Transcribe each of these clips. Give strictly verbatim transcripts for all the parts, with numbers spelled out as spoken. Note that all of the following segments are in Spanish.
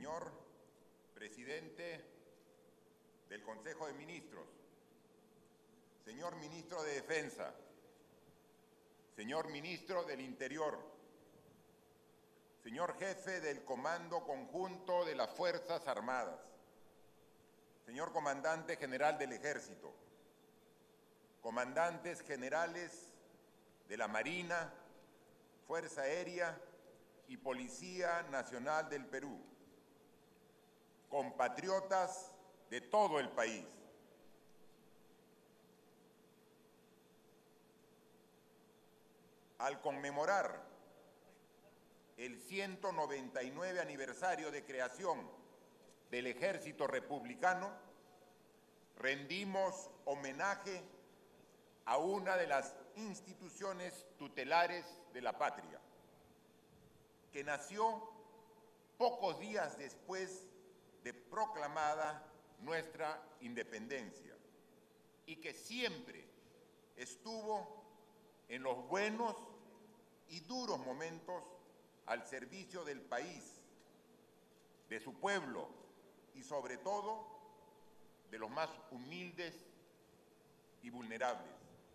Señor Presidente del Consejo de Ministros, señor Ministro de Defensa, señor Ministro del Interior, señor Jefe del Comando Conjunto de las Fuerzas Armadas, señor Comandante General del Ejército, comandantes generales de la Marina, Fuerza Aérea y Policía Nacional del Perú, compatriotas de todo el país. Al conmemorar el ciento noventa y nueve aniversario de creación del Ejército Republicano, rendimos homenaje a una de las instituciones tutelares de la patria, que nació pocos días después de proclamada nuestra independencia y que siempre estuvo en los buenos y duros momentos al servicio del país, de su pueblo y sobre todo de los más humildes y vulnerables.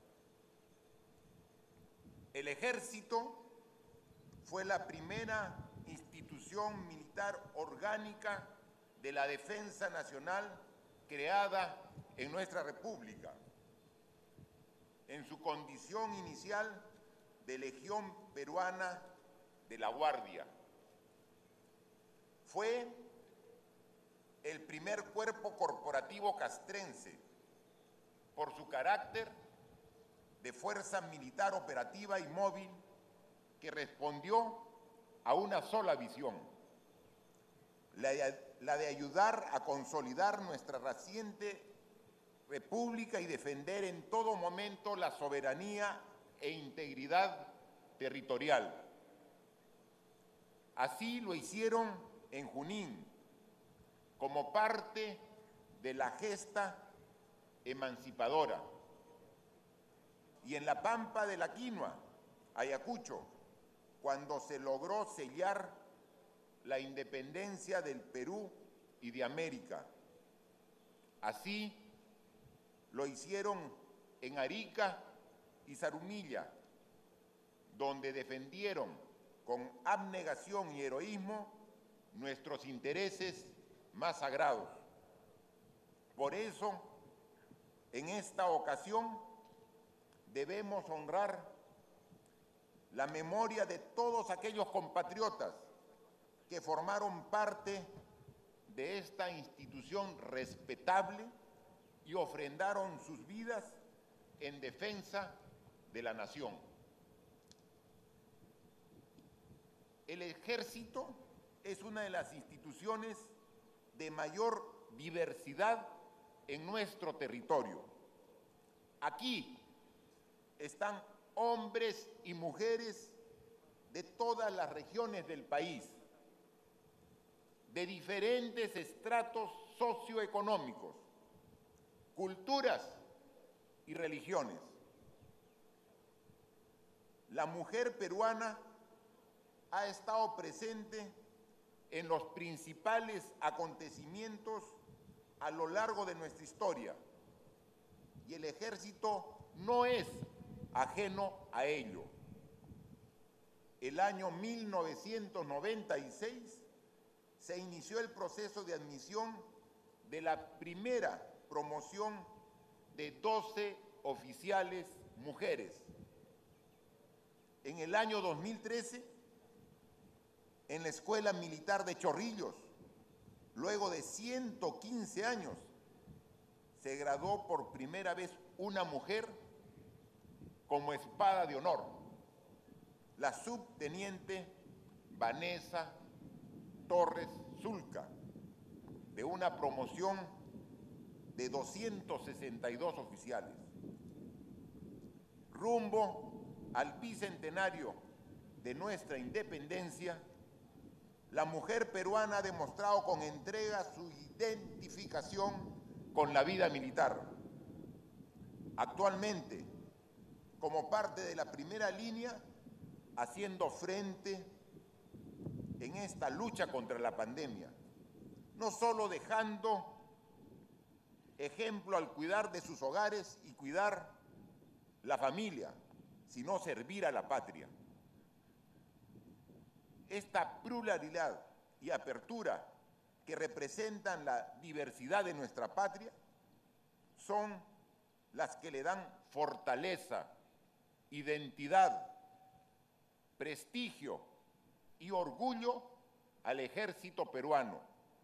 El Ejército fue la primera institución militar orgánica de la defensa nacional creada en nuestra República, en su condición inicial de Legión Peruana de la Guardia. Fue el primer cuerpo corporativo castrense por su carácter de fuerza militar operativa y móvil que respondió a una sola visión, la de, la de ayudar a consolidar nuestra reciente república y defender en todo momento la soberanía e integridad territorial. Así lo hicieron en Junín, como parte de la gesta emancipadora, y en la Pampa de la Quinua, Ayacucho, cuando se logró sellar la independencia del Perú y de América. Así lo hicieron en Arica y Zarumilla, donde defendieron con abnegación y heroísmo nuestros intereses más sagrados. Por eso, en esta ocasión, debemos honrar la memoria de todos aquellos compatriotas que formaron parte de esta institución respetable y ofrendaron sus vidas en defensa de la nación. El Ejército es una de las instituciones de mayor diversidad en nuestro territorio. Aquí están hombres y mujeres de todas las regiones del país, de diferentes estratos socioeconómicos, culturas y religiones. La mujer peruana ha estado presente en los principales acontecimientos a lo largo de nuestra historia y el Ejército no es ajeno a ello. El año mil novecientos noventa y seis se inició el proceso de admisión de la primera promoción de doce oficiales mujeres. En el año dos mil trece, en la Escuela Militar de Chorrillos, luego de ciento quince años, se graduó por primera vez una mujer como espada de honor, la subteniente Vanessa Torres Zulca, de una promoción de doscientos sesenta y dos oficiales. Rumbo al bicentenario de nuestra independencia, la mujer peruana ha demostrado con entrega su identificación con la vida militar. Actualmente, como parte de la primera línea, haciendo frente en esta lucha contra la pandemia, no solo dejando ejemplo al cuidar de sus hogares y cuidar la familia, sino servir a la patria. Esta pluralidad y apertura que representan la diversidad de nuestra patria son las que le dan fortaleza, identidad, prestigio y orgullo al ejército peruano.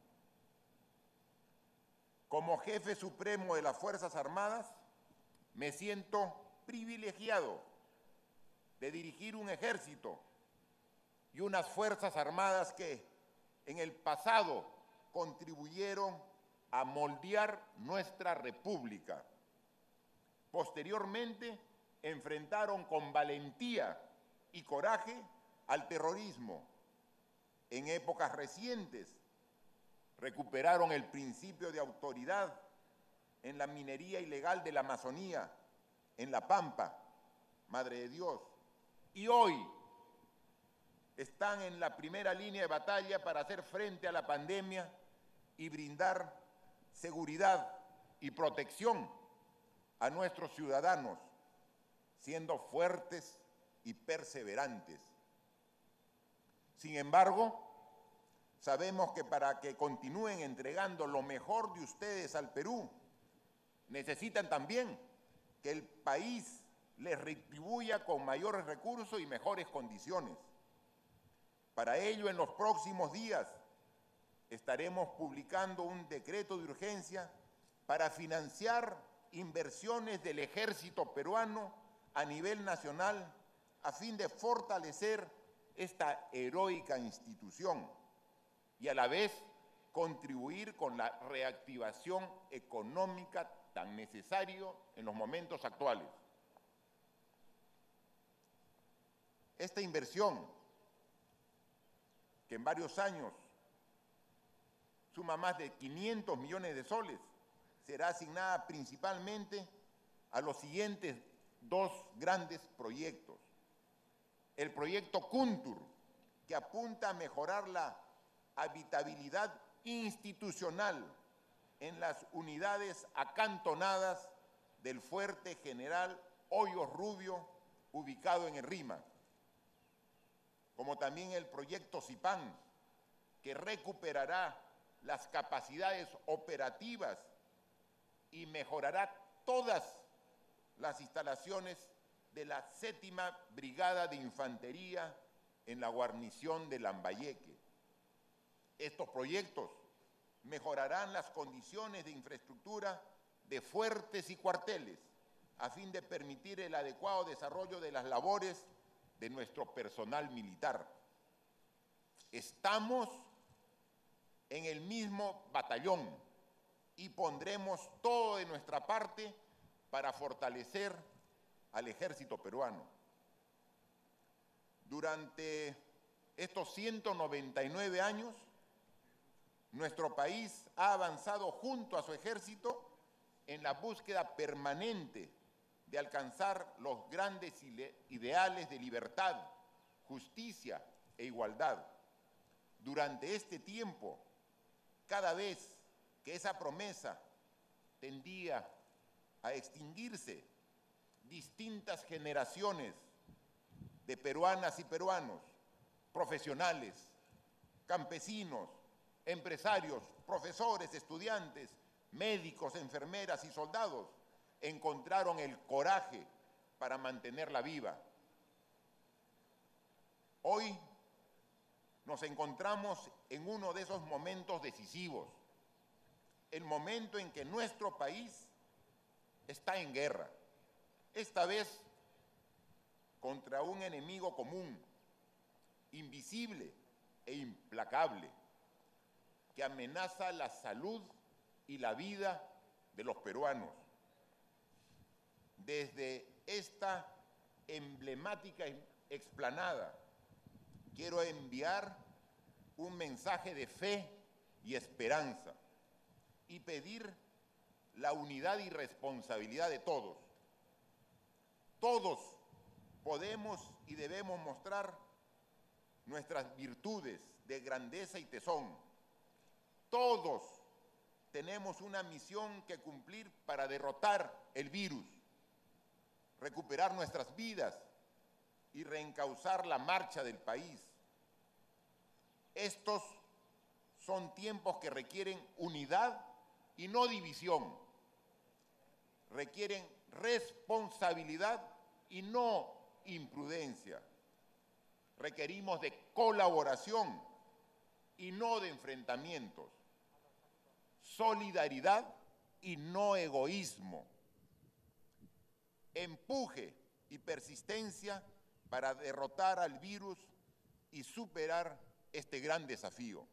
Como jefe supremo de las Fuerzas Armadas, me siento privilegiado de dirigir un ejército y unas Fuerzas Armadas que en el pasado contribuyeron a moldear nuestra república. Posteriormente, enfrentaron con valentía y coraje al terrorismo. En épocas recientes, recuperaron el principio de autoridad en la minería ilegal de la Amazonía, en La Pampa, Madre de Dios. Y hoy están en la primera línea de batalla para hacer frente a la pandemia y brindar seguridad y protección a nuestros ciudadanos, siendo fuertes y perseverantes. Sin embargo, sabemos que para que continúen entregando lo mejor de ustedes al Perú, necesitan también que el país les retribuya con mayores recursos y mejores condiciones. Para ello, en los próximos días, estaremos publicando un decreto de urgencia para financiar inversiones del ejército peruano a nivel nacional a fin de fortalecer esta heroica institución y a la vez contribuir con la reactivación económica tan necesario en los momentos actuales. Esta inversión, que en varios años suma más de quinientos millones de soles, será asignada principalmente a los siguientes dos grandes proyectos. El proyecto Kuntur, que apunta a mejorar la habitabilidad institucional en las unidades acantonadas del Fuerte General Hoyos Rubio, ubicado en el Rímac, como también el proyecto Zipán, que recuperará las capacidades operativas y mejorará todas las instalaciones de la séptima Brigada de Infantería en la guarnición de Lambayeque. Estos proyectos mejorarán las condiciones de infraestructura de fuertes y cuarteles a fin de permitir el adecuado desarrollo de las labores de nuestro personal militar. Estamos en el mismo batallón y pondremos todo de nuestra parte para fortalecer al ejército peruano. Durante estos ciento noventa y nueve años, nuestro país ha avanzado junto a su ejército en la búsqueda permanente de alcanzar los grandes ideales de libertad, justicia e igualdad. Durante este tiempo, cada vez que esa promesa tendía a extinguirse, distintas generaciones de peruanas y peruanos, profesionales, campesinos, empresarios, profesores, estudiantes, médicos, enfermeras y soldados, encontraron el coraje para mantenerla viva. Hoy nos encontramos en uno de esos momentos decisivos, el momento en que nuestro país está en guerra, esta vez contra un enemigo común, invisible e implacable, que amenaza la salud y la vida de los peruanos. Desde esta emblemática explanada, quiero enviar un mensaje de fe y esperanza y pedir la unidad y responsabilidad de todos. Todos podemos y debemos mostrar nuestras virtudes de grandeza y tesón. todos tenemos una misión que cumplir para derrotar el virus, recuperar nuestras vidas y reencauzar la marcha del país. Estos son tiempos que requieren unidad y no división. Requieren responsabilidad y no imprudencia. Requerimos de colaboración y no de enfrentamientos. Solidaridad y no egoísmo. Empuje y persistencia para derrotar al virus y superar este gran desafío.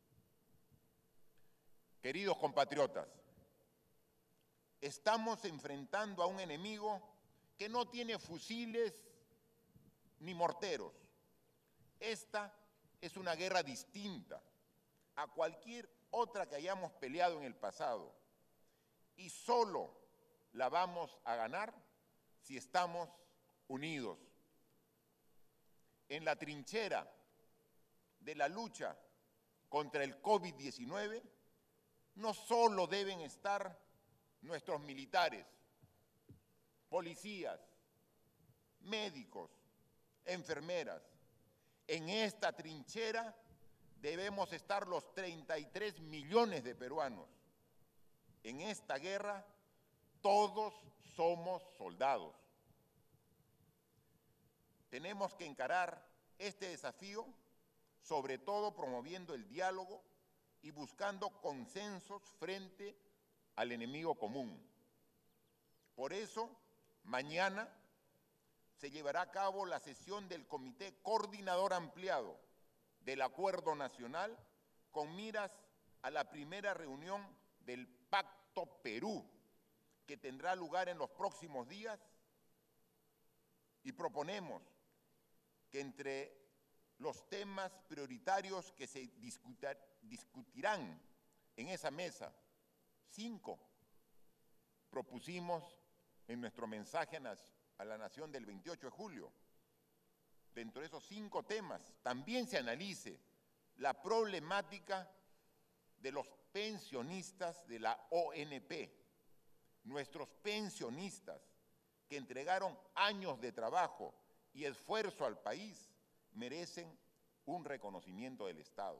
Queridos compatriotas, estamos enfrentando a un enemigo que no tiene fusiles ni morteros. Esta es una guerra distinta a cualquier otra que hayamos peleado en el pasado y solo la vamos a ganar si estamos unidos. En la trinchera de la lucha contra el COVID diecinueve, no solo deben estar nuestros militares, policías, médicos, enfermeras. En esta trinchera debemos estar los treinta y tres millones de peruanos. En esta guerra todos somos soldados. Tenemos que encarar este desafío, sobre todo promoviendo el diálogo y buscando consensos frente al enemigo común. Por eso, mañana se llevará a cabo la sesión del Comité Coordinador Ampliado del Acuerdo Nacional con miras a la primera reunión del Pacto Perú, que tendrá lugar en los próximos días, y proponemos que entre los temas prioritarios que se discutir, discutirán en esa mesa, cinco propusimos en nuestro mensaje a la Nación del veintiocho de julio. Dentro de esos cinco temas también se analice la problemática de los pensionistas de la O N P, nuestros pensionistas que entregaron años de trabajo y esfuerzo al país, merecen un reconocimiento del Estado.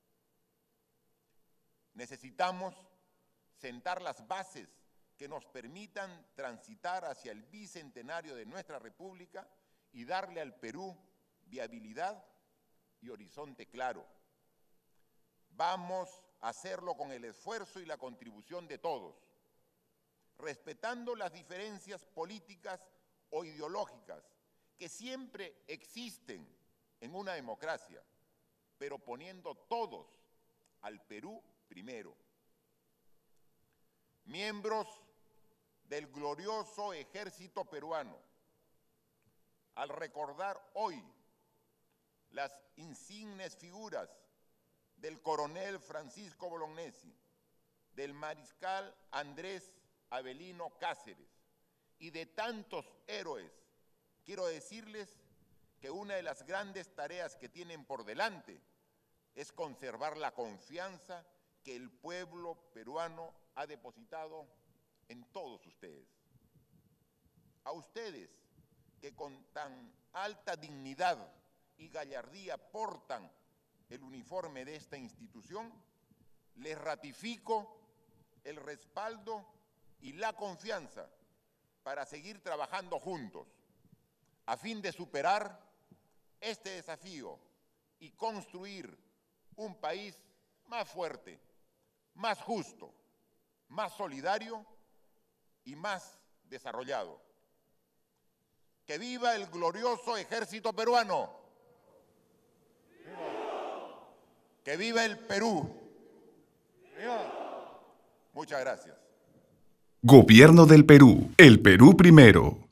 Necesitamos sentar las bases que nos permitan transitar hacia el bicentenario de nuestra República y darle al Perú viabilidad y horizonte claro. Vamos a hacerlo con el esfuerzo y la contribución de todos, respetando las diferencias políticas o ideológicas que siempre existen en una democracia, pero poniendo todos al Perú primero. Miembros del glorioso ejército peruano, al recordar hoy las insignes figuras del coronel Francisco Bolognesi, del mariscal Andrés Avelino Cáceres y de tantos héroes, quiero decirles que una de las grandes tareas que tienen por delante es conservar la confianza que el pueblo peruano ha depositado en todos ustedes. A ustedes que con tan alta dignidad y gallardía portan el uniforme de esta institución, les ratifico el respaldo y la confianza para seguir trabajando juntos a fin de superar este desafío y construir un país más fuerte, más justo, más solidario y más desarrollado. ¡Que viva el glorioso ejército peruano! ¡Viva! ¡Que viva el Perú! ¡Viva! Muchas gracias. Gobierno del Perú. El Perú primero.